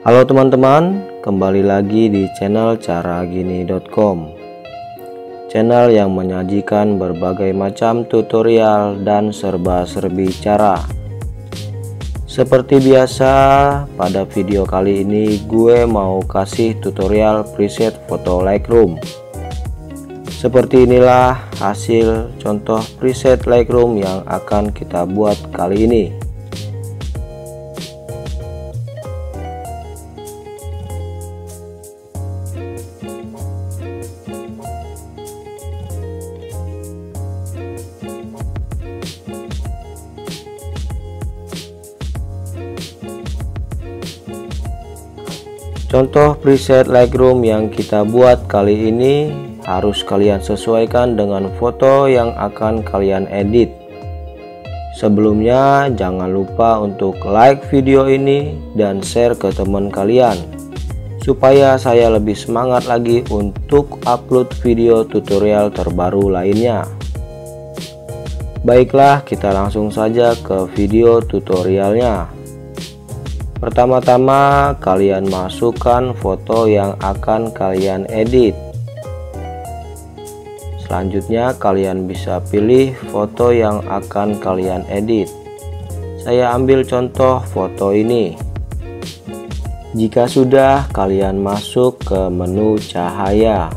Halo teman-teman, kembali lagi di channel caragini.com, channel yang menyajikan berbagai macam tutorial dan serba-serbi cara. Seperti biasa, pada video kali ini gue mau kasih tutorial preset foto Lightroom. Seperti inilah hasil contoh preset Lightroom yang akan kita buat kali ini. Contoh preset Lightroom yang kita buat kali ini harus kalian sesuaikan dengan foto yang akan kalian edit. Sebelumnya jangan lupa untuk like video ini dan share ke teman kalian, supaya saya lebih semangat lagi untuk upload video tutorial terbaru lainnya. Baiklah, kita langsung saja ke video tutorialnya. Pertama-tama kalian masukkan foto yang akan kalian edit. Selanjutnya kalian bisa pilih foto yang akan kalian edit. Saya ambil contoh foto ini. Jika sudah, kalian masuk ke menu cahaya.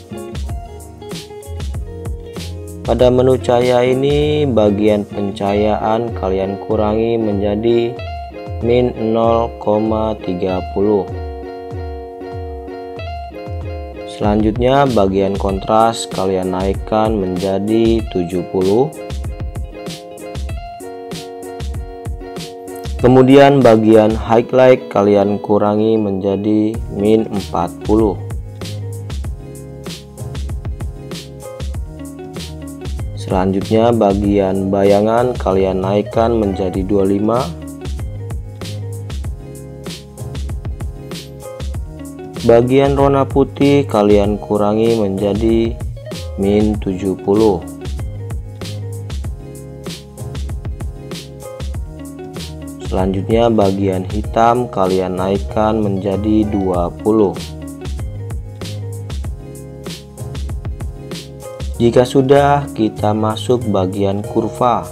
Pada menu cahaya ini, bagian pencahayaan kalian kurangi menjadi min 0,30. Selanjutnya bagian kontras kalian naikkan menjadi 70. Kemudian bagian highlight kalian kurangi menjadi min 40. Selanjutnya bagian bayangan kalian naikkan menjadi 25. Bagian warna putih kalian kurangi menjadi min 70. Selanjutnya bagian hitam kalian naikkan menjadi 20. Jika sudah, kita masuk bagian kurva.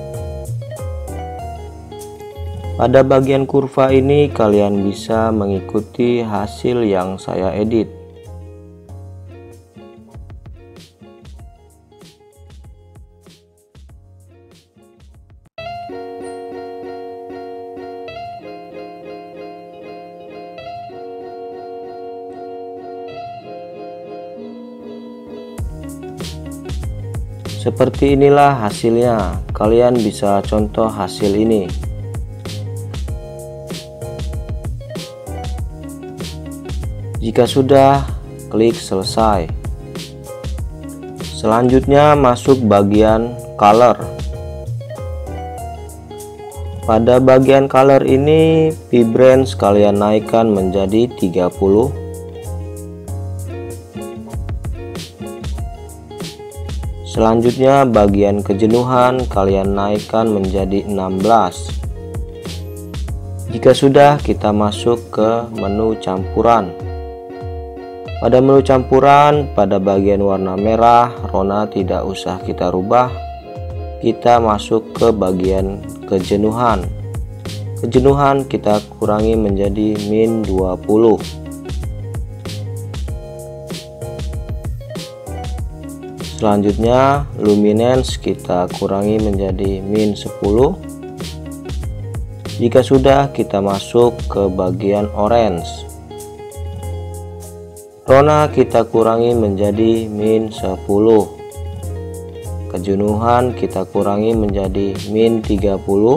Pada bagian kurva ini kalian bisa mengikuti hasil yang saya edit. Seperti inilah hasilnya. Kalian bisa contoh hasil ini. Jika sudah, klik selesai. Selanjutnya masuk bagian color. Pada bagian color ini, vibrance kalian naikkan menjadi 30. Selanjutnya bagian kejenuhan kalian naikkan menjadi 16. Jika sudah, kita masuk ke menu campuran. Pada menu campuran, pada bagian warna merah, rona tidak usah kita rubah. Kita masuk ke bagian kejenuhan. Kejenuhan kita kurangi menjadi min 20. Selanjutnya, luminance kita kurangi menjadi min 10. Jika sudah, kita masuk ke bagian orange. Rona kita kurangi menjadi min 10. Kejenuhan kita kurangi menjadi min 30.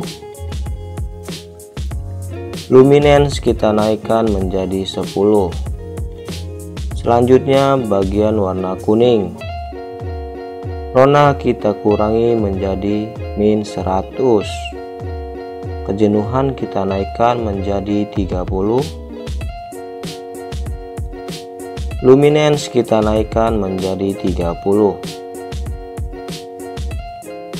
Luminance kita naikkan menjadi 10. Selanjutnya bagian warna kuning. Rona kita kurangi menjadi min 100. Kejenuhan kita naikkan menjadi 30. Luminance kita naikkan menjadi 30.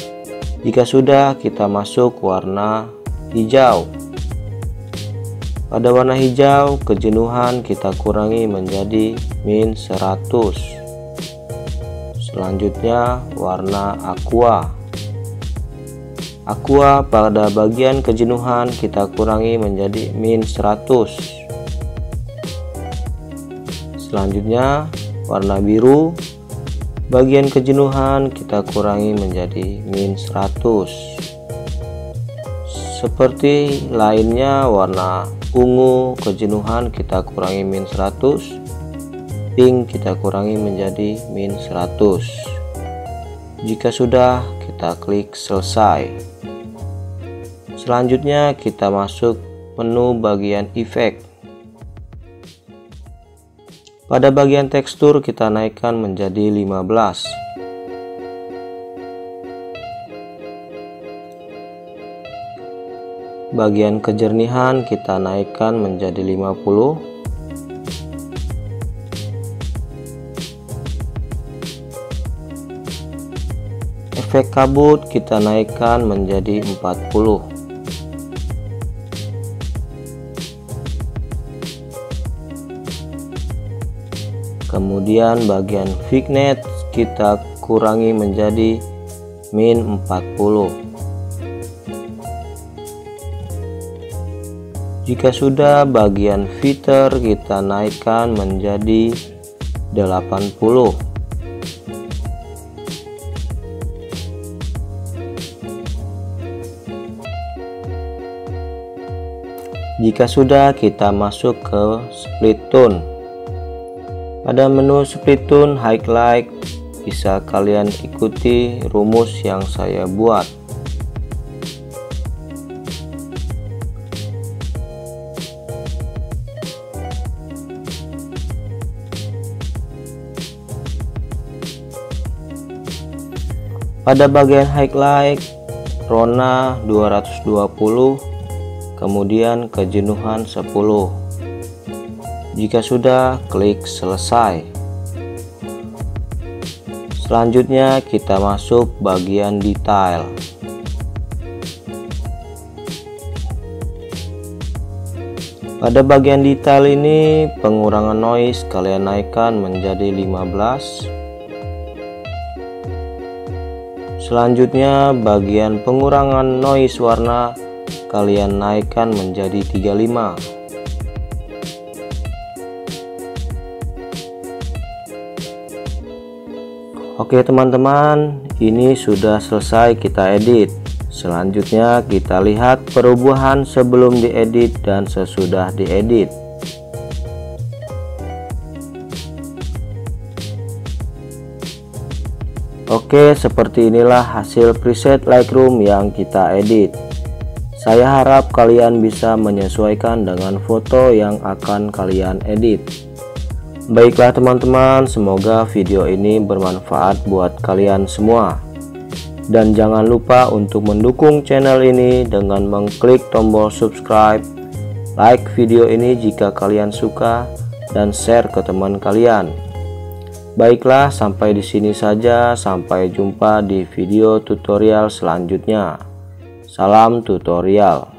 Jika sudah, kita masuk warna hijau. Pada warna hijau, kejenuhan kita kurangi menjadi min 100. Selanjutnya warna aqua. Aqua pada bagian kejenuhan kita kurangi menjadi min 100. Selanjutnya warna biru, bagian kejenuhan kita kurangi menjadi min 100. Seperti lainnya warna ungu, kejenuhan kita kurangi min 100. Pink kita kurangi menjadi min 100. Jika sudah, kita klik selesai. Selanjutnya kita masuk menu bagian efek. Pada bagian tekstur kita naikkan menjadi 15. Bagian kejernihan kita naikkan menjadi 50. Efek kabut kita naikkan menjadi 40. Kemudian bagian vignette kita kurangi menjadi min 40. Jika sudah, bagian filter kita naikkan menjadi 80. Jika sudah, kita masuk ke split tone. Pada menu split tone highlight bisa kalian ikuti rumus yang saya buat. Pada bagian highlight, rona 220, kemudian kejenuhan 10. Jika sudah, klik selesai. Selanjutnya kita masuk bagian detail. Pada bagian detail ini, pengurangan noise kalian naikkan menjadi 15. Selanjutnya bagian pengurangan noise warna kalian naikkan menjadi 35. Oke teman-teman, ini sudah selesai kita edit. Selanjutnya kita lihat perubahan sebelum diedit dan sesudah diedit. Oke, seperti inilah hasil preset Lightroom yang kita edit. Saya harap kalian bisa menyesuaikan dengan foto yang akan kalian edit. Baiklah teman-teman, semoga video ini bermanfaat buat kalian semua. Dan jangan lupa untuk mendukung channel ini dengan mengklik tombol subscribe, like video ini jika kalian suka, dan share ke teman kalian. Baiklah, sampai di sini saja. Sampai jumpa di video tutorial selanjutnya. Salam tutorial.